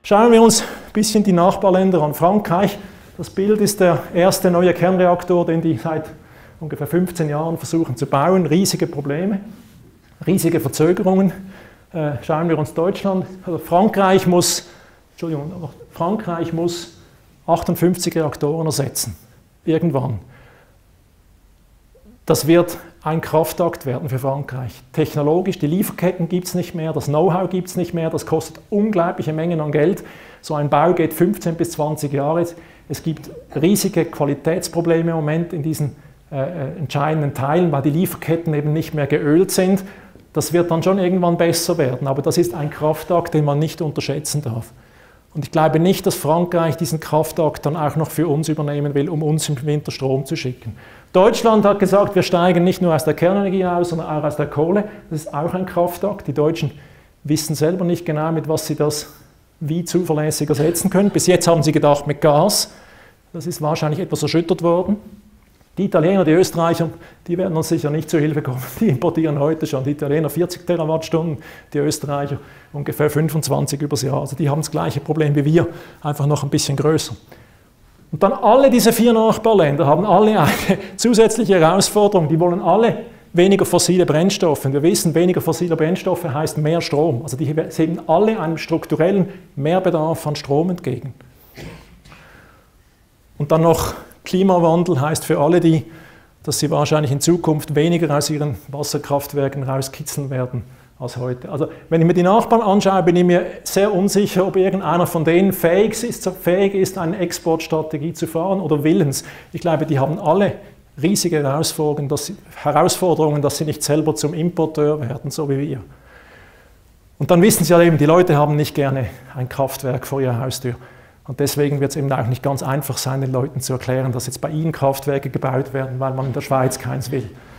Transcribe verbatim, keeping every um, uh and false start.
Schauen wir uns ein bisschen die Nachbarländer an. Frankreich, das Bild ist der erste neue Kernreaktor, den die seit ungefähr fünfzehn Jahren versuchen zu bauen. Riesige Probleme, riesige Verzögerungen. Äh, schauen wir uns Deutschland. Also Frankreich muss, Entschuldigung, Frankreich muss achtundfünfzig Reaktoren ersetzen. Irgendwann. Das wird ein Kraftakt werden für Frankreich. Technologisch, die Lieferketten gibt es nicht mehr, das Know-how gibt es nicht mehr, das kostet unglaubliche Mengen an Geld. So ein Bau geht fünfzehn bis zwanzig Jahre. Es gibt riesige Qualitätsprobleme im Moment in diesen äh, entscheidenden Teilen, weil die Lieferketten eben nicht mehr geölt sind. Das wird dann schon irgendwann besser werden, aber das ist ein Kraftakt, den man nicht unterschätzen darf. Und ich glaube nicht, dass Frankreich diesen Kraftakt dann auch noch für uns übernehmen will, um uns im Winter Strom zu schicken. Deutschland hat gesagt, wir steigen nicht nur aus der Kernenergie aus, sondern auch aus der Kohle. Das ist auch ein Kraftakt. Die Deutschen wissen selber nicht genau, mit was sie das wie zuverlässig ersetzen können. Bis jetzt haben sie gedacht mit Gas. Das ist wahrscheinlich etwas erschüttert worden. Die Italiener, die Österreicher, die werden uns sicher nicht zur Hilfe kommen. Die importieren heute schon. Die Italiener vierzig Terawattstunden, die Österreicher ungefähr fünfundzwanzig übers Jahr. Also die haben das gleiche Problem wie wir, einfach noch ein bisschen größer. Und dann alle diese vier Nachbarländer haben alle eine zusätzliche Herausforderung. Die wollen alle weniger fossile Brennstoffe. Und wir wissen, weniger fossile Brennstoffe heißt mehr Strom. Also die sehen alle einem strukturellen Mehrbedarf an Strom entgegen. Und dann noch Klimawandel heißt für alle die, dass sie wahrscheinlich in Zukunft weniger aus ihren Wasserkraftwerken rauskitzeln werden als heute. Also wenn ich mir die Nachbarn anschaue, bin ich mir sehr unsicher, ob irgendeiner von denen fähig ist, fähig ist, eine Exportstrategie zu fahren oder willens. Ich glaube, die haben alle riesige Herausforderungen, dass sie, Herausforderungen, dass sie nicht selber zum Importeur werden, so wie wir. Und dann wissen Sie ja eben, die Leute haben nicht gerne ein Kraftwerk vor ihrer Haustür. Und deswegen wird es eben auch nicht ganz einfach sein, den Leuten zu erklären, dass jetzt bei ihnen Kraftwerke gebaut werden, weil man in der Schweiz keins will.